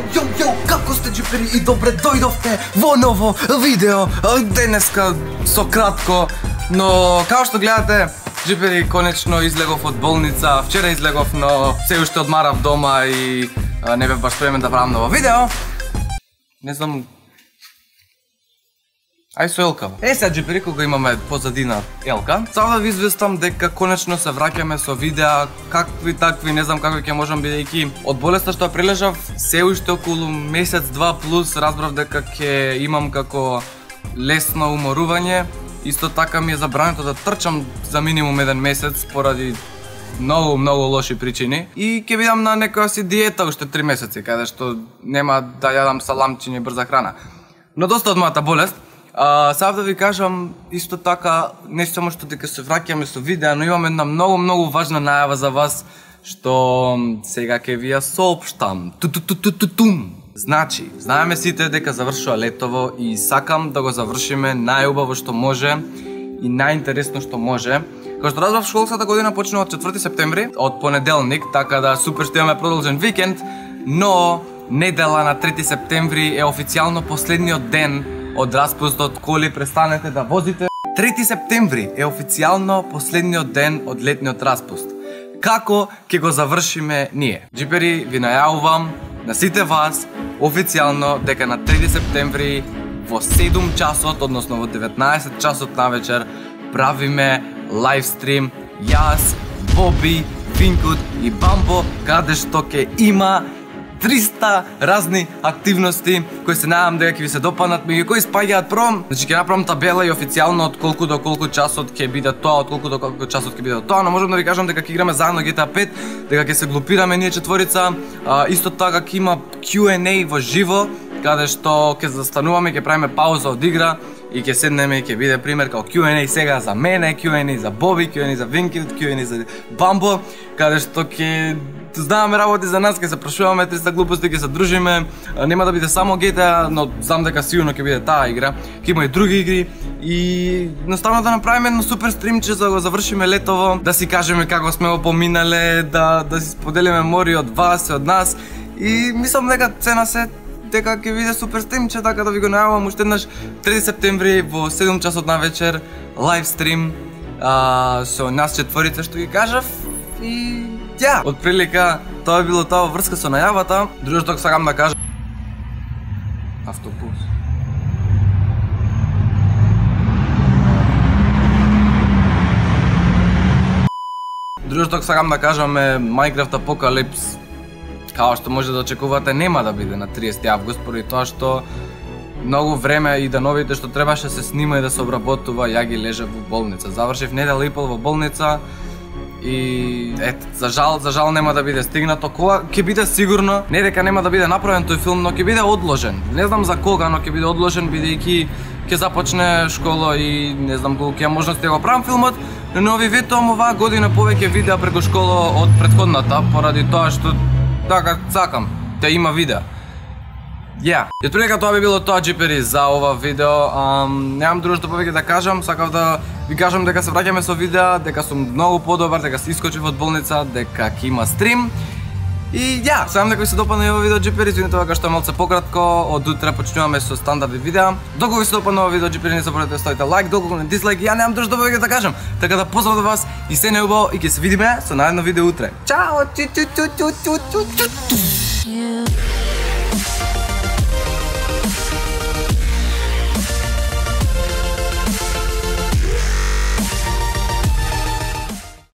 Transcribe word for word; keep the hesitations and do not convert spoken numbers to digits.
Јо, јо, како сте джипери и добре дојдовте во ново видео. Денеска со кратко, но како што гледате, джипери конечно излегов од болница. Вчера излегов, но се уште одмарав дома и не бев баш спремен да правам ново видео. Не знам. Ај со Елка. Е, сега джипери, кога имаме позадина Елка, само да ви известам дека конечно се враќаме со видеа, какви такви, не знам како ќе можам, бидејќи од болеста што ја прележав, се уште околу месец-два плюс разбрав дека ќе имам како лесно уморување. Исто така ми е забрането да трчам за минимум еден месец поради многу, многу лоши причини. И ќе бидам на некоја си диета уште три месеци, каде што нема да јадам саламчиња и брза храна. Но доста од мојата болест. Uh, Сав да ви кажам, исто така, не само што дека се враќаме со видеа, но имам една многу, многу важна најава за вас, што сега ќе ви ја соопштам. Ту-ту-ту-ту-тум. Значи, знаеме сите дека завршува летово и сакам да го завршиме најубаво што може и најинтересно што може. Како што разбрав, школската година почнува од четврти септември, од понеделник, така да супер што имаме продолжен викенд, но недела на трети септември е официјално последниот ден од распустот коли престанете да возите. трети септември е официјално последниот ден од летниот распуст. Како ќе го завршиме ние? Джипери, ви најавувам на сите вас официјално дека на трети септември во седум часот, односно во деветнаесет часот навечер, правиме лайвстрим јас, Боби, Винкут и Бамбо, каде што ќе има триста разни активности кои се надам дека ќе ви се допаднат, меѓу кои спаѓаат прvom. Значи ќе направам табела и официјално од колку до колку часот ќе биде тоа, од колку до колку часот ќе биде тоа, но можам да ви кажам дека ќе играме заедно Джи Ти Ей пет, дека ќе се глупираме ние четворица. А, исто така ќе има Q and A во живо, каде што ќе застануваме, ќе правиме пауза од игра и ќе седнеме и ќе биде пример како Q and A сега за мене, Q and A за Боби, Q and A за Винки, Q and A за Бамбо, каде што ќе знаеме работи за нас, ќе се прашуваме триста глупости, ќе се дружиме. Нема да биде само Джи Ти Ей, но знам дека сигурно ќе биде таа игра. Ќе има и други игри и наставно да направиме едно супер стримче за да го завршиме летово, да си кажеме како сме го поминале, да да си споделиме мори од вас и од нас. И мислам дека цена се дека ќе биде супер стримче, така да ви го најавам уште еднаш трети септември во седум часот на вечер лайв стрим а, со нас четворица што ги кажав и ја, од прилика тоа е било тоа во врска со најавата. Друго што сакам да кажам, автобус. Друго што сакам да кажам е Minecraft Apocalypse, као што може да очекувате, нема да биде на триесети август, поради тоа што многу време и дановите што требаше се снима и да се обработува, ја ги лежав во болница. Завршив недела и пол во болница и ет, за жал, за жал нема да биде стигнато. Кога ќе биде сигурно, не дека нема да биде направен тој филм, но ќе биде одложен. Не знам за кога, но ќе биде одложен бидејќи ќе започне школа и не знам колку ќе можности да го правам филмот, но ви ветувам оваа година повеќе видеа преку школа од претходната, поради тоа што така сакам да има видеа. Ја. И отприлика тоа би било тоа, джипери, за ова видео. Um, Немам друго што повеќе да кажам, сакав да ви кажам дека се враќаме со видеа, дека сум многу подобар, дека се искочив од болница, дека ќе има стрим. И ја, сакам дека ви се допадна ова видео, джипери, извинете дека што е малце пократко, од утре почнуваме со стандардни видеа. Доколку ви се допадна ова видео, джипери, не заборавајте да ставите лайк, доколку не дизлайк, ја немам друго што повеќе да кажам. Така да поздрав до вас и се неубаво и ќе се видиме со наредно видео утре. Чао!